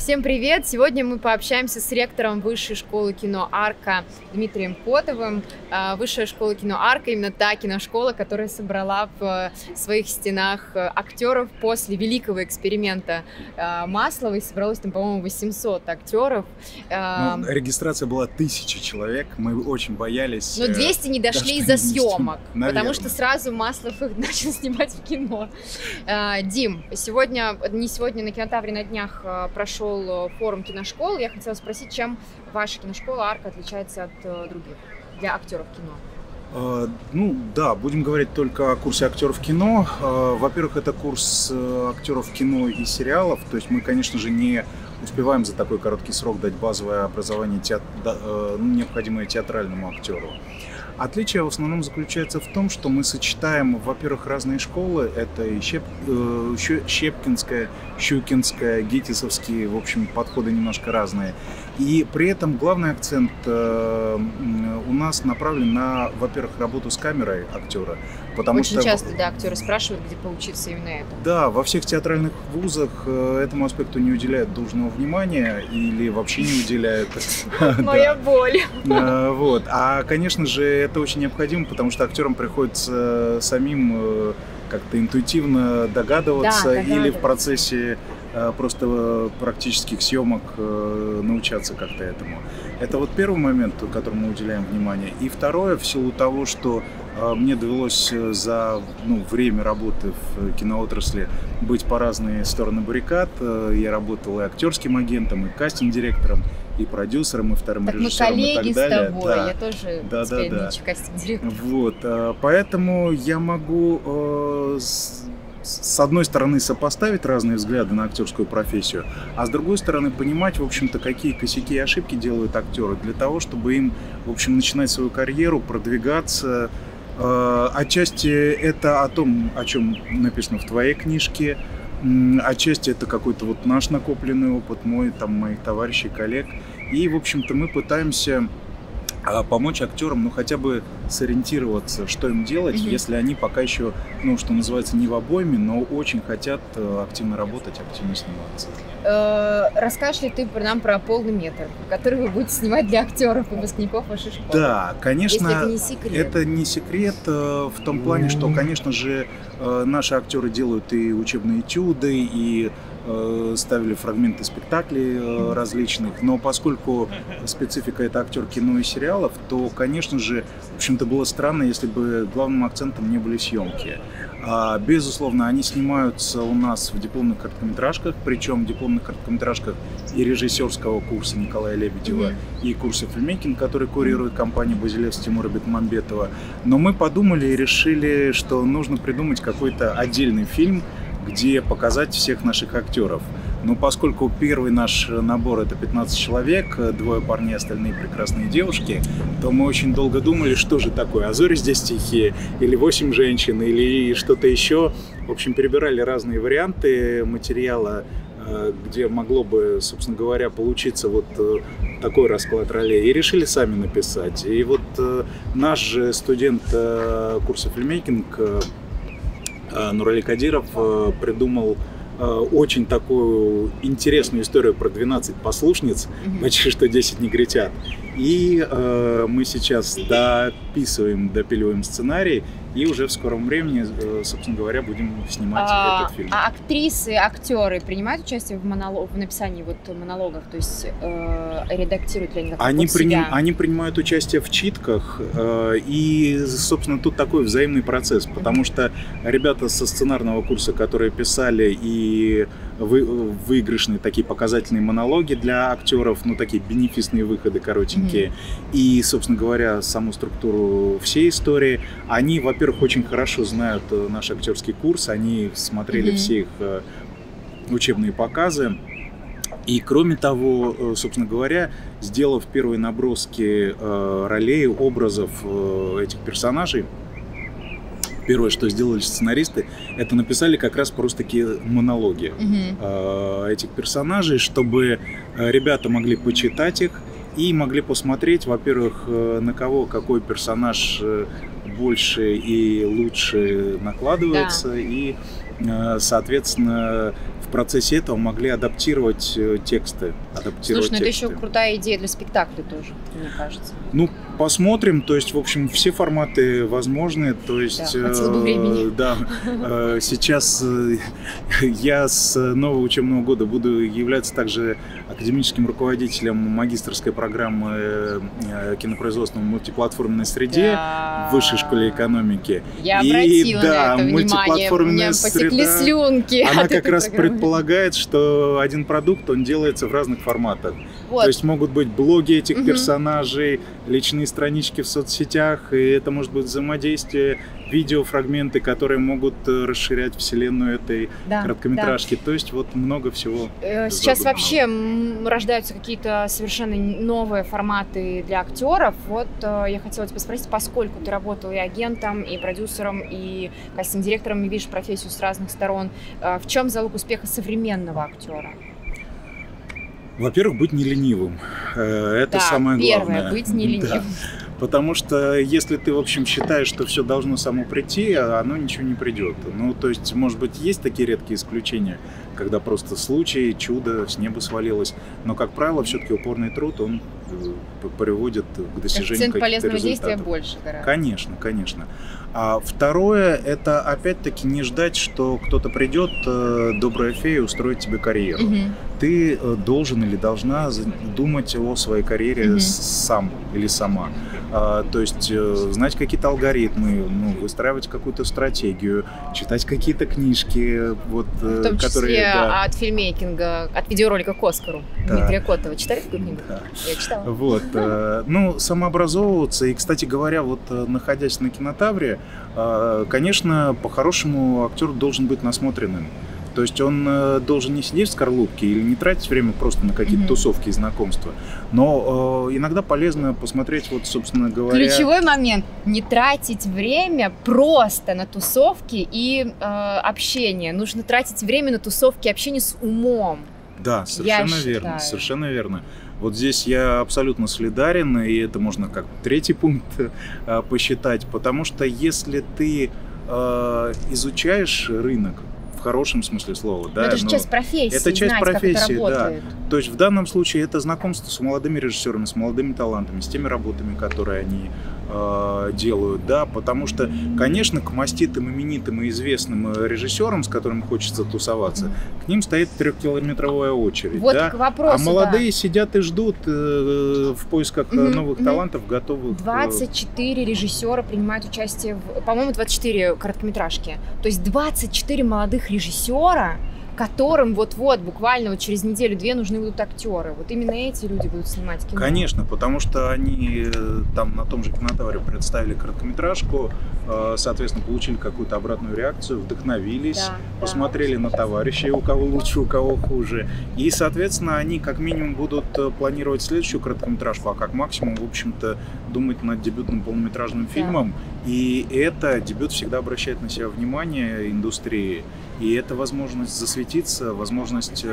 Всем привет! Сегодня мы пообщаемся с ректором Высшей школы кино «Арка» Дмитрием Котовым. Высшая школа кино «Арка» именно та киношкола, которая собрала в своих стенах актеров после великого эксперимента Масловой. Собралось там, по-моему, 800 актеров. Регистрация была 1000 человек, мы очень боялись. Но 200 не дошли из-за съемок, потому что сразу Маслов их начал снимать в кино. Дим, не сегодня на Кинотавре на днях прошел форум киношкол. Я хотела спросить, чем ваша киношкола «Арка» отличается от других для актеров кино? Ну да, будем говорить только о курсе актеров кино. Во-первых, это курс актеров кино и сериалов. То есть мы, конечно же, не успеваем за такой короткий срок дать базовое образование, необходимое театральному актеру. Отличие в основном заключается в том, что мы сочетаем, во-первых, разные школы. Это и Щепкинская, Щукинская, Гитисовские, в общем, подходы немножко разные. И при этом главный акцент у нас направлен на, во-первых, работу с камерой актера. Очень часто, да, актеры спрашивают, где поучиться именно этому. Да, во всех театральных вузах этому аспекту не уделяют должного внимания или вообще не уделяют. Моя боль. А, конечно же, это очень необходимо, потому что актерам приходится самим как-то интуитивно догадываться или в процессе просто практических съемок научаться как-то этому. Это вот первый момент, которому мы уделяем внимание. И второе, в силу того, что мне довелось за время работы в киноотрасли быть по разные стороны баррикад. Я работал и актерским агентом, и кастинг-директором, и продюсером, и вторым режиссером, и так далее. Мы коллеги с тобой, я тоже кастинг-директор. Вот, поэтому я могу с одной стороны сопоставить разные взгляды на актерскую профессию, а с другой стороны понимать, в общем-то, какие косяки и ошибки делают актеры для того, чтобы им, в общем, начинать свою карьеру, продвигаться. Отчасти это о том, о чем написано в твоей книжке, отчасти это какой-то вот наш накопленный опыт, моих товарищей, коллег. И, в общем-то, мы пытаемся помочь актерам, хотя бы сориентироваться, что им делать, если они пока еще, что называется, не в обойме, но очень хотят активно работать, активно сниматься. Расскажешь ли ты нам про полный метр, который вы будете снимать для актеров, выпускников вашей школы? Да, конечно, если это не секрет. Это не секрет в том плане, что, конечно же, наши актеры делают и учебные этюды, и ставили фрагменты спектаклей различных, но поскольку специфика это актер кино и сериалов, то, конечно же, в общем-то, было странно, если бы главным акцентом не были съемки. Безусловно, они снимаются у нас в дипломных короткометражках, причем в дипломных короткометражках и режиссерского курса Николая Лебедева, и курса фильмейкинг, который курирует компания «Базилевс» Тимура Бекмамбетова. Но мы подумали и решили, что нужно придумать какой-то отдельный фильм, где показать всех наших актеров. Но поскольку первый наш набор это 15 человек, 2 парней, остальные прекрасные девушки, то мы очень долго думали, что же такое, «А зори здесь тихие», или 8 женщин, или что-то еще. В общем, перебирали разные варианты материала, где могло бы, собственно говоря, получиться вот такой расклад ролей, и решили сами написать. И вот наш же студент курса фильмейкинг Нурали Кадиров придумал очень такую интересную историю про 12 послушниц, почти что 10 негритят. И мы сейчас допиливаем сценарий, и уже в скором времени, собственно говоря, будем снимать этот фильм. А актрисы, актеры принимают участие в написании монологов, то есть редактируют ли они себя? Они принимают участие в читках, и, собственно, тут такой взаимный процесс, потому что ребята со сценарного курса, которые писали и выигрышные такие показательные монологи для актеров, такие бенефисные выходы коротенькие, и, собственно говоря, саму структуру всей истории, они, во-первых, очень хорошо знают наш актерский курс, они смотрели все их учебные показы. И кроме того, собственно говоря, сделав первые наброски ролей, образов этих персонажей, первое, что сделали сценаристы, это написали как раз просто-таки монологи этих персонажей, чтобы ребята могли почитать их и могли посмотреть, во-первых, на кого какой персонаж больше и лучше накладывается, и, соответственно, в процессе этого могли адаптировать тексты. Слушай, ну это еще крутая идея для спектакля тоже, мне кажется. Ну, посмотрим. То есть, в общем, все форматы возможны. То есть, да, хватило бы времени. Да, сейчас я с нового учебного года буду являться также академическим руководителем магистерской программы кинопроизводства в мультиплатформенной среде в Высшей школе экономики. Я обратила на это внимание, у меня потекли слюнки. Она как раз предполагает, что один продукт, он делается в разных форматах. Вот. То есть могут быть блоги этих персонажей, личные странички в соцсетях, и это может быть взаимодействие, видеофрагменты, которые могут расширять вселенную этой короткометражки. То есть вот много всего. Сейчас вообще рождаются какие-то совершенно новые форматы для актеров. Вот я хотела тебя спросить, поскольку ты работал и агентом, и продюсером, и кастинг-директором, и видишь профессию с разных сторон, в чем залог успеха современного актера? Во-первых, быть не ленивым. Это самое главное. Первое, быть не ленивым. Да. Потому что если ты, в общем, считаешь, что все должно само прийти, оно ничего не придет. Ну, то есть, может быть, есть такие редкие исключения, когда просто случай, чудо с неба свалилось. Но, как правило, все-таки упорный труд, он приводит к достижению каких-то полезного результатов. Действия больше гораздо. Конечно, конечно. А второе, это опять-таки не ждать, что кто-то придет, добрая фея, устроит тебе карьеру. Ты должен или должна думать о своей карьере сам или сама. То есть знать какие-то алгоритмы, выстраивать какую-то стратегию, читать какие-то книжки, вот, в том числе которые, от фильмейкинга, от видеоролика к Оскару Дмитрия Котова. Читали такую книгу? Да. Я читала. Вот, самообразовываться. И, кстати говоря, вот находясь на Кинотавре, конечно, по-хорошему актер должен быть насмотренным. То есть он должен не сидеть в скорлупке или не тратить время просто на какие-то тусовки и знакомства. Но иногда полезно посмотреть, вот, собственно говоря... Ключевой момент – не тратить время просто на тусовки и общение. Нужно тратить время на тусовки и общение с умом. Да, совершенно верно, совершенно верно. Вот здесь я абсолютно солидарен, и это можно как третий пункт посчитать, потому что если ты изучаешь рынок, в хорошем смысле слова, да, это же часть профессии, это часть профессии, да. То есть в данном случае это знакомство с молодыми режиссерами, с молодыми талантами, с теми работами, которые они делают, да, потому что, конечно, к маститым, именитым и известным режиссерам, с которыми хочется тусоваться, к ним стоит 3-километровая очередь, вот да, к вопросу, а молодые сидят и ждут в поисках новых талантов, готовых. 24 режиссера принимают участие по-моему, 24 короткометражки, то есть 24 молодых режиссера, которым вот-вот, буквально вот через неделю-две нужны будут актеры. Вот именно эти люди будут снимать кино. Конечно, потому что они там на том же Кинотавре представили короткометражку, соответственно, получили какую-то обратную реакцию, вдохновились, посмотрели на товарищей, у кого лучше, у кого хуже. И, соответственно, они как минимум будут планировать следующую короткометражку, а как максимум, в общем-то, думать над дебютным полнометражным фильмом. И это дебют всегда обращает на себя внимание индустрии. И это возможность засветиться, возможность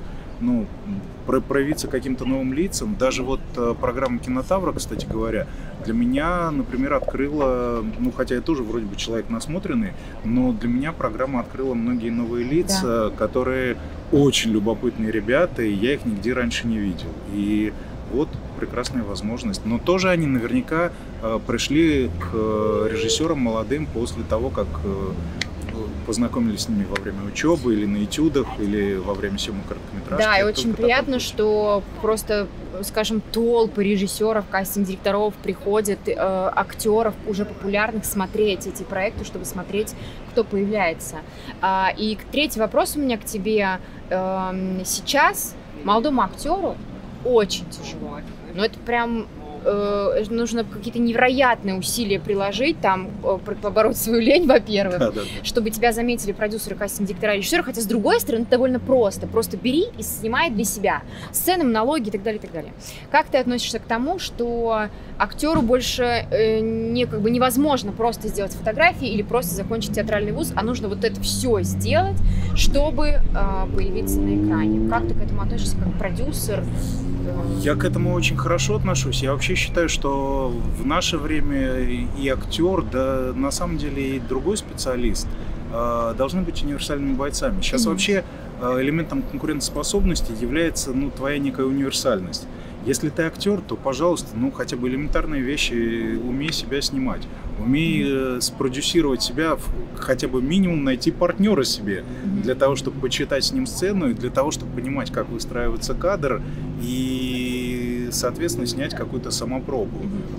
проявиться каким-то новым лицам. Даже вот программа Кинотавра, кстати говоря, для меня, например, открыла, хотя я тоже вроде бы человек насмотренный, но для меня программа открыла многие новые лица, которые очень любопытные ребята, и я их нигде раньше не видел. И вот прекрасная возможность. Но тоже они наверняка пришли к режиссерам молодым после того, как познакомились с ними во время учебы или на этюдах, или во время съемок короткометражки. Да, и очень приятно, что просто, скажем, толпы режиссеров, кастинг-директоров приходят, актеров уже популярных смотреть эти проекты, чтобы смотреть, кто появляется. И третий вопрос у меня к тебе. Сейчас молодому актеру очень тяжело. Но это прям нужно какие-то невероятные усилия приложить, там, побороть свою лень, во-первых, чтобы тебя заметили продюсеры, кастинг-директора, режиссеры, хотя, с другой стороны, это довольно просто. Просто бери и снимай для себя. Сцены, монологи и так далее, и так далее. Как ты относишься к тому, что актеру больше невозможно просто сделать фотографии или просто закончить театральный вуз, а нужно вот это все сделать, чтобы появиться на экране? Как ты к этому относишься, как продюсер? Я к этому очень хорошо отношусь. Я вообще считаю, что в наше время и актер, да на самом деле и другой специалист должны быть универсальными бойцами. Сейчас вообще элементом конкурентоспособности является, ну, твоя некая универсальность. Если ты актер, то, пожалуйста, ну, хотя бы элементарные вещи умей себя снимать. Умей спродюсировать себя, хотя бы минимум найти партнера себе, для того, чтобы почитать с ним сцену, и для того, чтобы понимать, как выстраивается кадр, и, соответственно, снять какую-то самопробу.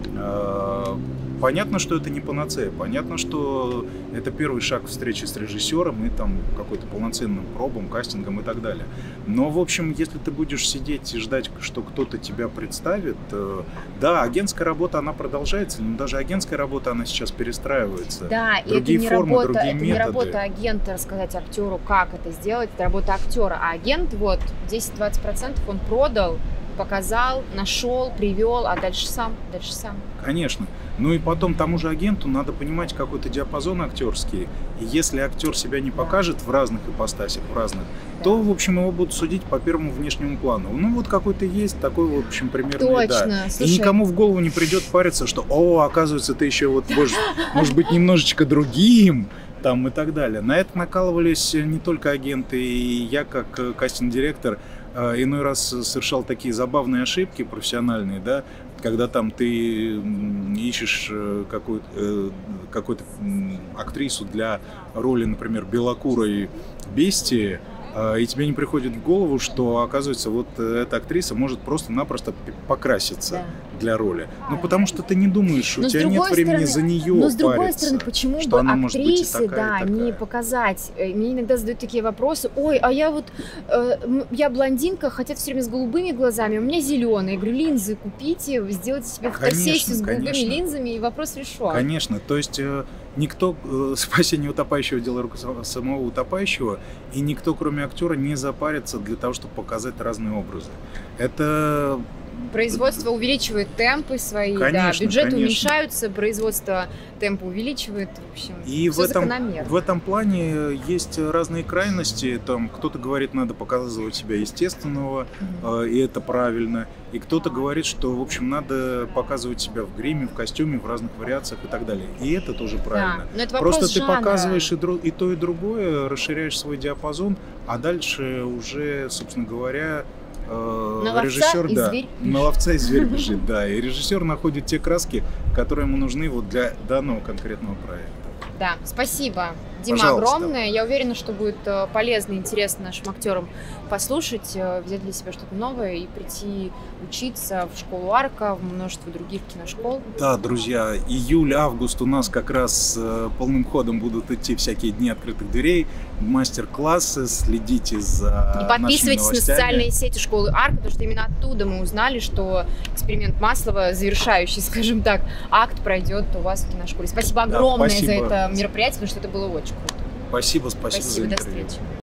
Понятно, что это не панацея, понятно, что это первый шаг встречи с режиссером и там какой-то полноценным пробам, кастингом и так далее. Но, в общем, если ты будешь сидеть и ждать, что кто-то тебя представит, да, агентская работа, она продолжается, но даже агентская работа, она сейчас перестраивается. Да, другие и это формы, работа, другие это методы. не работа агента рассказать актеру, как это сделать, это работа актера. А агент, вот, 10-20% он продал, показал, нашел, привел, а дальше сам. Конечно. Ну и потом тому же агенту надо понимать какой-то диапазон актерский. И если актер себя не покажет в разных ипостасях, то, в общем, его будут судить по первому внешнему плану. Ну вот какой-то есть, такой, в общем, примерно. Точно. Да. Слушай, и никому в голову не придет париться, что, оказывается, ты еще вот может быть немножечко другим. Там и так далее. На это накалывались не только агенты, и я, как кастинг-директор, иной раз совершал такие забавные ошибки профессиональные, да, когда там ты ищешь какую-то актрису для роли, например, белокурой бестии, и тебе не приходит в голову, что, оказывается, вот эта актриса может просто-напросто покраситься для роли. Ну, потому что ты не думаешь, у тебя нет времени за нее париться. Но с другой стороны, почему бы актрисе, не такая. показать? Мне иногда задают такие вопросы: ой, а я вот, я блондинка, хотя все время с голубыми глазами, у меня зеленые. Я говорю, линзы купите, сделайте себе фотосессию с голубыми линзами, и вопрос решен. Конечно, то есть никто, спасение утопающего — дело рук самого утопающего, и никто, кроме актера, не запарится для того, чтобы показать разные образы. Это... Производство увеличивает темпы свои, конечно, бюджеты уменьшаются, производство темпа увеличивает, в общем, и все закономерно. В этом плане есть разные крайности. Там кто-то говорит, надо показывать себя естественного, и это правильно. И кто-то говорит, что, в общем, надо показывать себя в гриме, в костюме, в разных вариациях и так далее. И это тоже правильно. Но это просто ты жанра. показываешь и то, и другое, расширяешь свой диапазон, а дальше уже, собственно говоря, режиссер, на ловца и зверь бежит, да, и режиссер находит те краски, которые ему нужны вот для данного конкретного проекта. Да, спасибо, Дима, пожалуйста, огромное. Я уверена, что будет полезно и интересно нашим актерам послушать, взять для себя что-то новое и прийти учиться в школу Арка, в множество других киношкол. Да, друзья, июль-август у нас как раз полным ходом будут идти всякие дни открытых дверей, мастер-классы, следите за и подписывайтесь нашими на социальные сети школы Арка, потому что именно оттуда мы узнали, что эксперимент Маслова, завершающий, скажем так, акт, пройдет у вас в киношколе. Спасибо огромное за это мероприятие, потому что это было очень круто. Спасибо за интервью. До встречи.